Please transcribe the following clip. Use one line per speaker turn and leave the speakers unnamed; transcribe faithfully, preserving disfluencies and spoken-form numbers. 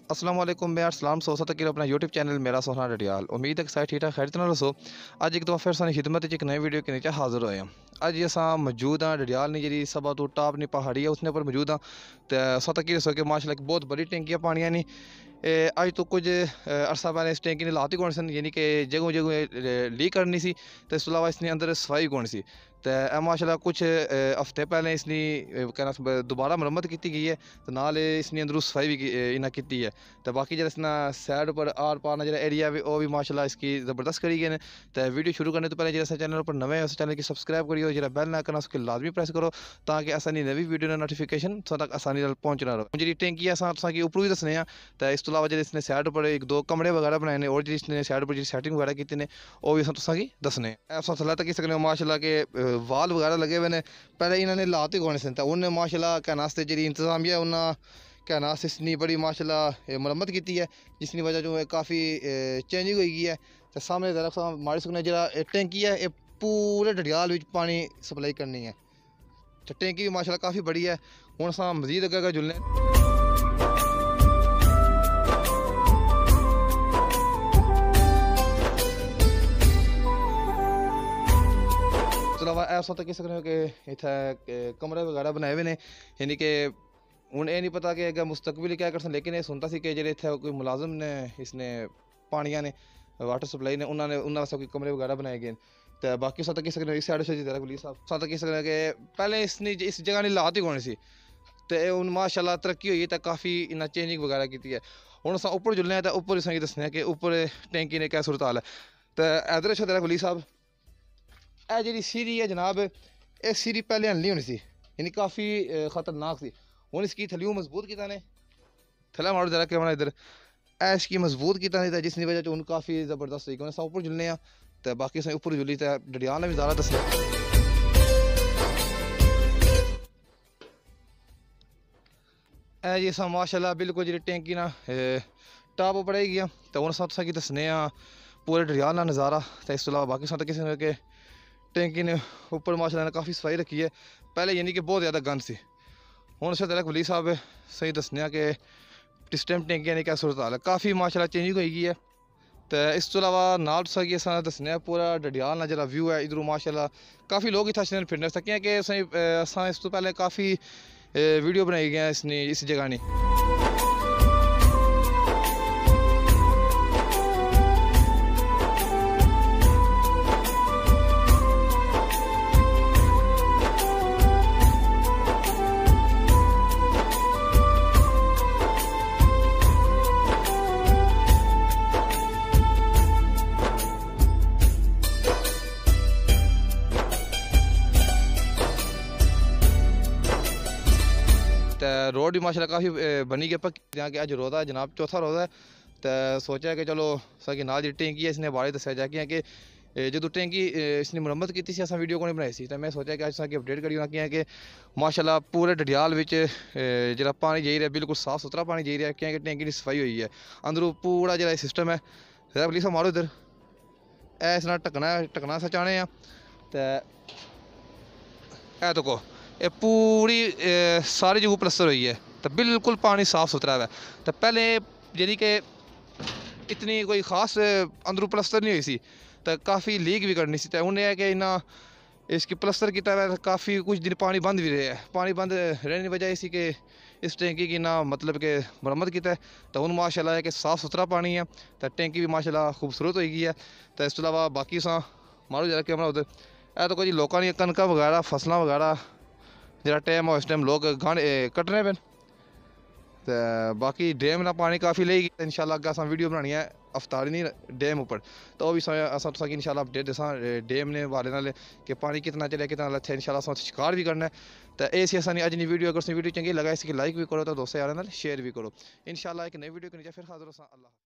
अस्सलाम वालेकुम मैं सलाम सोसा तक अपना यूट्यूब चैनल मेरा सोना रडियाल उम्मीद है कि सारे ठीक ठाक खैर तना रसो। अज एक दफ़ा फिर सानी खिदमत एक नई वीडियो के नीचे हाजिर होए हैं। अज असा मौजूद हाँ रडियाल ने जी सब तो टॉप नी पहाड़ी है उसने पर मौजूद हाँ। तो सौ तक रसो कि माशाल्लाह एक बहुत बड़ी टैंकियाँ पानिया नहीं अज तो कुछ अरसा पहले इस टैंकी ने लाती कौन सन यानी कि जगह जगह लीक करनी सी तो इस अलावा इसने अंदर सफाई कौन सी तो माशाल्लाह कुछ हफ्ते पहले इसने कहना दोबारा मुरम्मत की गई है तो नाल इसने अंदरों सफाई भी इन्हें की है। तो बाकी जो इसना सैड पर आर पार जो एरिया भी वो भी माशाल्लाह इसकी ज़बरदस्त करी गए हैं। तो वीडियो शुरू करने तो पहले जो चैनल पर नवे उस चैनल की सब्सक्राइब करियो जो बैल ना करना उसके लाजमी प्रेस करो ताकि आसानी नवी वीडियो ने नोटिफिकेशन तक आसानी पहुँचना रहो। जी टैंकी असां उपर भी दसने तो इस अलावा जो इसने सैड पर एक दो कमरे वगैरह बनाए हैं और जो इसने सैड पर जो सैटिंग वगैरह की ने वो भी असां दसने अस थल्ले तक सकने माशाल्लाह के वाल वगैरह लगे हुए हैं। पहले इन्होंने लाते कौन सन तो उन्हें माशाल्लाह कहने वास्ते जी इंतजामिया उन्हें कहना इसनी बड़ी माशाल्लाह मुरम्मत की है जिसकी वजह जो है काफ़ी चेंजिंग हो गई है। तो सामने दरख्त मारी सकने जरा टैंकी है ये पूरे डडियाल में पानी सप्लाई करनी है। तो टैंकी भी माशाल्लाह काफ़ी बड़ी है। हूँ अस मजीद अगर जुलने अलावा ऐसा तक सकने कि इतने कमरे वगैरह बनाए हुए हैं यानी कि हूँ ये नहीं पता कि अगर मुस्तकबिल क्या कर सकते लेकिन ये सुनता सी कि जो इतने कोई मुलाजम ने इसने पानिया ने वाटर सप्लाई ने उन्होंने उन्होंने वास्ते कोई कमरे वगैरह बनाए गए। तो बाकी सब तक सकते इस साइड से जरा पुलिस साहब सब तक सकते कि पहले इसने इस जगह ने लाती कौन सी तो हूँ माशाल्लाह तरक्की हुई तो काफ़ी इन्हें चेंजिंग वगैरह की है। हूँ अस उपर जुलने तो उपर असें दसने कि उपर टैंकी ने क्या सूरत हाल है। तो इधर जरा पुलिस साहब यह जी सीरी है जनाब ये सीरी पहले हल्ली होनी सी यानी काफ़ी खतरनाक सी। हूँ इसकी थलियों मजबूत किया ने थला मारो जरा कैमरा इधर ऐश की मजबूत किया नहीं जिसकी वजह से काफ़ी ज़बरदस्त तरीके से उपर जुलने तो बाकी अस उपर जुली तो डडियाल ने भी ज़्यादा दस जी अस माशाल्लाह बिल्कुल जी टैंकी ना टॉप उपर आई गया। तो हूँ अस तुसें दसने पूरे डडियाल का नज़ारा। तो इस अलावा बाकी सब किसी के टैंकी ने ऊपर माशाल्लाह ने काफ़ी सफाई रखी है पहले यानी कि बहुत ज़्यादा गंद सी। हूँ अस तेरा वली साहब सही दसने कि इस टाइम टैंकियां क्या सूरत हाल है काफ़ी माशाल्लाह चेंजिंग हो गई है। तो इस तो अलावा नाल तुसा कि अस दसने पूरा डडियाल ना जरा व्यू है इधरों माशाल्लाह काफ़ी लोग इतना अच्छे फिटनेस तक कि अस इस तो पहले काफ़ी वीडियो बनाई गई इसने इस जगह ने। रोड भी माशाल्लाह काफ़ी बनी गई पक्की यहाँ के अज रोज़ा है जनाब चौथा रोज़ा है। तो सोचा है कि चलो सा कि नाल जी टैंकी है इसने बारे दसिया जाए कि जो टैंकी इसने मुरम्मत की थी अस वीडियो को नहीं बनाई सी तो मैं सोचा कि अज सा अपडेट करी होना कि माशाल्लाह पूरे डडियाल में जो पानी जाई रहा बिल्कुल साफ सुथरा पानी जाई रहा क्या टैंकी की सफाई हुई है अंदरों पूरा जो सिस्टम है जरा पुलिस मारो इधर इस ढकना ढकना अस चाहने तो है तो को ये पूरी सारी जगह प्लस्तर हुई है तो बिल्कुल पानी साफ सुथरा है। तो पहले यानी कि इतनी कोई ख़ास अंदरों प्लस्तर नहीं हुई सी तो काफ़ी लीक भी करनी सी तो उन्हें है कि इन्ना इसकी प्लस्तर की तरह काफ़ी कुछ दिन पानी बंद भी रहा है पानी बंद रहने की वजह इसी कि इस टैंकी की ना मतलब कि मुरम्मत की है। तो हूँ माशाल्लाह है कि साफ सुथरा पानी है तो टैंकी भी माशाल्लाह खूबसूरत हो गई है। तो इस अलावा बाकी सा मारो जरा कैमरा उधर है तो कोई लोगों ने कनक वगैरह फसलों वगैरह जरा टाइम हो इस टाइम लोग गाने कटने पे तो बाकी डैम ना पानी काफ़ी लेगी इंशाल्लाह अगर अस वीडियो बनानी है अफ्तारी नहीं डैम ऊपर तो भी अस इंशाल्लाह अपडेट दसा डैम ने वाले नाल कि पानी कितना चले कितना लथे इंशाल्लाह अस शिकार भी करना है। तो ये सी असानी अज नी वीडियो अगर वीडियो चंगी लगा इसकी लाइक भी करो तो दोस्तों यार शेयर भी करो इंशाल्लाह एक नई वीडियो के नीचे फिर हाजिर हो। अल्लाह।